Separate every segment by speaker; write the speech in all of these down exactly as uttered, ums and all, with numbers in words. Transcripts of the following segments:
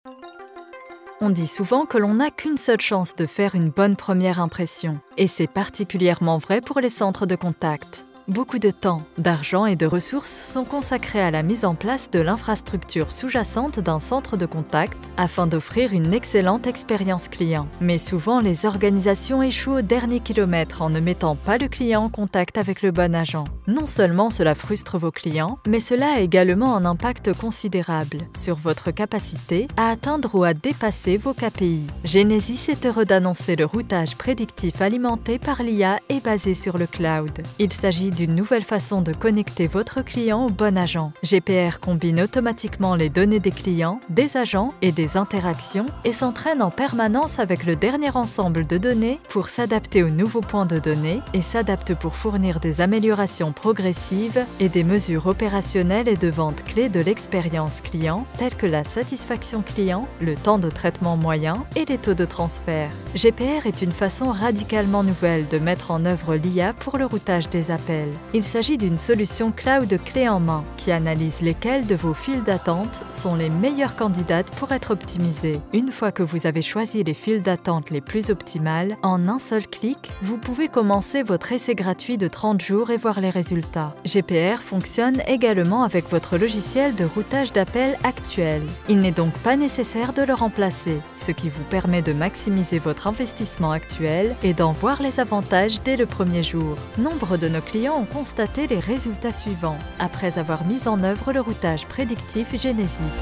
Speaker 1: On dit souvent que l'on n'a qu'une seule chance de faire une bonne première impression, et c'est particulièrement vrai pour les centres de contact. Beaucoup de temps, d'argent et de ressources sont consacrés à la mise en place de l'infrastructure sous-jacente d'un centre de contact afin d'offrir une excellente expérience client. Mais souvent, les organisations échouent au dernier kilomètre en ne mettant pas le client en contact avec le bon agent. Non seulement cela frustre vos clients, mais cela a également un impact considérable sur votre capacité à atteindre ou à dépasser vos K P I. Genesys est heureux d'annoncer le routage prédictif alimenté par l'I A et basé sur le cloud. Il s'agit d'une nouvelle façon de connecter votre client au bon agent. G P R combine automatiquement les données des clients, des agents et des interactions et s'entraîne en permanence avec le dernier ensemble de données pour s'adapter aux nouveaux points de données et s'adapte pour fournir des améliorations progressives et des mesures opérationnelles et de vente clés de l'expérience client telles que la satisfaction client, le temps de traitement moyen et les taux de transfert. G P R est une façon radicalement nouvelle de mettre en œuvre l'I A pour le routage des appels. Il s'agit d'une solution cloud clé en main qui analyse lesquelles de vos files d'attente sont les meilleures candidates pour être optimisées. Une fois que vous avez choisi les files d'attente les plus optimales, en un seul clic, vous pouvez commencer votre essai gratuit de trente jours et voir les résultats. G P R fonctionne également avec votre logiciel de routage d'appels actuel. Il n'est donc pas nécessaire de le remplacer, ce qui vous permet de maximiser votre investissement actuel et d'en voir les avantages dès le premier jour. Nombre de nos clients ont constaté les résultats suivants après avoir mis en œuvre le routage prédictif Genesys.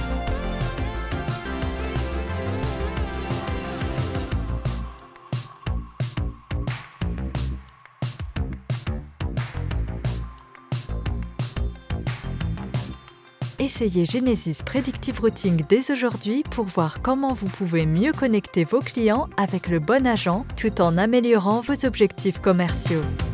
Speaker 1: Essayez Genesys Predictive Routing dès aujourd'hui pour voir comment vous pouvez mieux connecter vos clients avec le bon agent tout en améliorant vos objectifs commerciaux.